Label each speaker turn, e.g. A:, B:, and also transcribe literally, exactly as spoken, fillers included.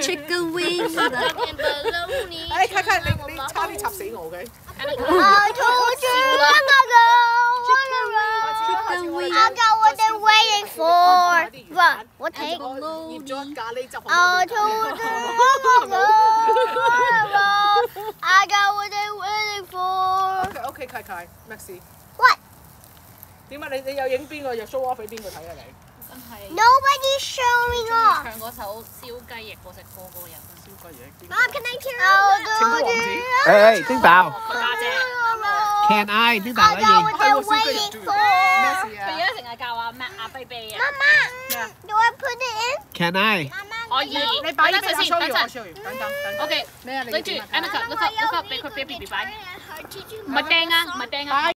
A: chicken wings.
B: 誒，卡卡，你你差啲插死我嘅。
C: I told you long ago, long ago, I got what they're waiting for. What? What take? I told you long ago, long ago, I got what they're waiting for.
B: OK OK， 契契 ，Maxi。
C: What?
B: 點解你你有影邊個又 show off 俾邊個睇啊你？
D: 真係。
C: Nobody's showing off.
D: 唱嗰首燒雞翼嗰隻歌嗰個人。
B: 燒雞翼。
C: Mom, can I hear you?
B: 情歌王子。
E: 誒誒，丁豆。
D: 佢家姐。
E: Can I？丁豆可以。
C: I got what they're waiting for.
D: 佢而家成日教阿咩阿 baby 啊。
C: Mama, do I put it in?
E: Can I？
D: 可以。
B: 你擺
D: 等
B: 啲
D: 陣先，等陣。
B: 等等等。
D: OK。
B: 咩啊？你
D: 對住 Annika，嗰個嗰個俾佢俾 B B 擺。唔係掟啊，唔係掟啊。